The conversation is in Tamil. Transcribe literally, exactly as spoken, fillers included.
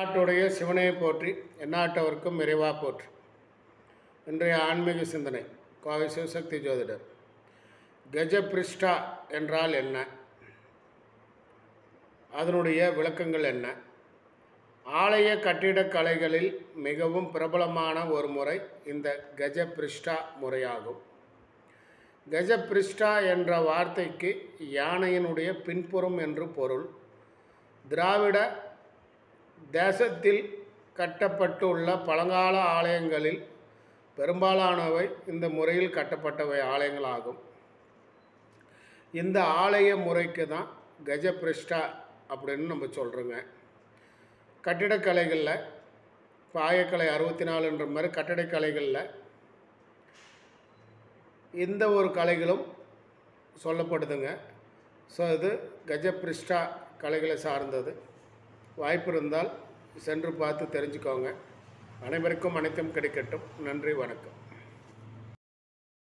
நாட்டுடைய சிவனையை போற்றி எந்நாட்டவர்க்கும் இறைவா போற்றி. இன்றைய ஆன்மீக சிந்தனை கோவை சிவசக்தி ஜோதிடர். கஜபிருஷ்டா என்றால் என்ன, அதனுடைய விளக்கங்கள் என்ன? ஆலய கட்டிடக் கலைகளில் மிகவும் பிரபலமான ஒரு முறை இந்த கஜபிருஷ்டா முறையாகும். கஜபிருஷ்டா என்ற வார்த்தைக்கு யானையினுடைய பின்புறம் என்று பொருள். திராவிட தேசத்தில் கட்டப்பட்டுள்ள பழங்கால ஆலயங்களில் பெரும்பாலானவை இந்த முறையில் கட்டப்பட்டவை ஆலயங்களாகும். இந்த ஆலய முறைக்கு தான் கஜபிருஷ்டா அப்படின்னு நம்ம சொல்கிறோங்க. கட்டிடக்கலைகளில் இப்போ ஆயக்கலை அறுபத்தி நாலுன்ற மாதிரி கட்டிடக்கலைகளில் இந்த ஒரு கலைகளும் சொல்லப்படுதுங்க. ஸோ இது கஜபிருஷ்டா கலைகளை சார்ந்தது. வாய்ப்பு இருந்தால் சென்று பார்த்து தெரிஞ்சுக்கோங்க. அனைவருக்கும் அனைத்தும் கிடைக்கட்டும். நன்றி, வணக்கம்.